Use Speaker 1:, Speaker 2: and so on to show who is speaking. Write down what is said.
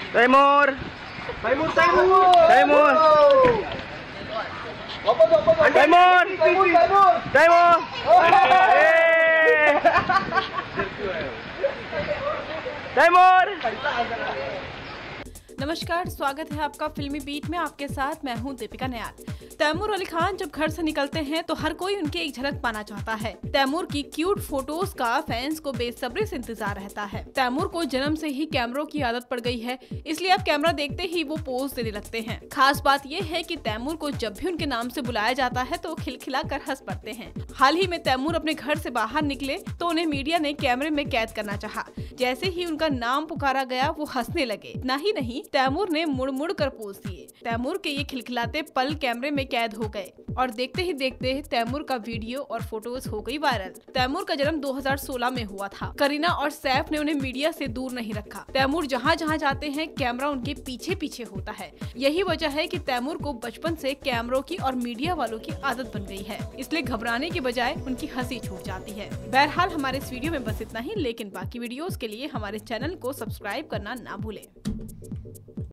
Speaker 1: तैमूर
Speaker 2: तैमूर तैमूर
Speaker 1: तैमूर तैमूर तैमूर तैमूर।
Speaker 3: नमस्कार, स्वागत है आपका फिल्मी बीट में। आपके साथ मैं हूं दीपिका नयाल। तैमूर अली खान जब घर से निकलते हैं तो हर कोई उनकी एक झलक पाना चाहता है। तैमूर की क्यूट फोटोज का फैंस को बेसब्री से इंतजार रहता है। तैमूर को जन्म से ही कैमरों की आदत पड़ गई है, इसलिए अब कैमरा देखते ही वो पोज देने लगते हैं। खास बात ये है कि तैमूर को जब भी उनके नाम से बुलाया जाता है तो खिलखिला कर हंस पड़ते हैं। हाल ही में तैमूर अपने घर से बाहर निकले तो उन्हें मीडिया ने कैमरे में कैद करना चाहा। जैसे ही उनका नाम पुकारा गया वो हंसने लगे। इतना ही नहीं, तैमूर ने मुड़ मुड़ कर पोज दिए। तैमूर के ये खिलखिलाते पल कैमरे में कैद हो गए और देखते ही देखते तैमूर का वीडियो और फोटोज हो गई वायरल। तैमूर का जन्म 2016 में हुआ था। करीना और सैफ ने उन्हें मीडिया से दूर नहीं रखा। तैमूर जहाँ जहाँ जाते हैं कैमरा उनके पीछे पीछे होता है। यही वजह है कि तैमूर को बचपन से कैमरों की और मीडिया वालों की आदत बन गई है, इसलिए घबराने की बजाय उनकी हंसी छूट जाती है। बहरहाल हमारे इस वीडियो में बस इतना ही, लेकिन बाकी वीडियोस के लिए हमारे चैनल को सब्सक्राइब करना ना भूलें।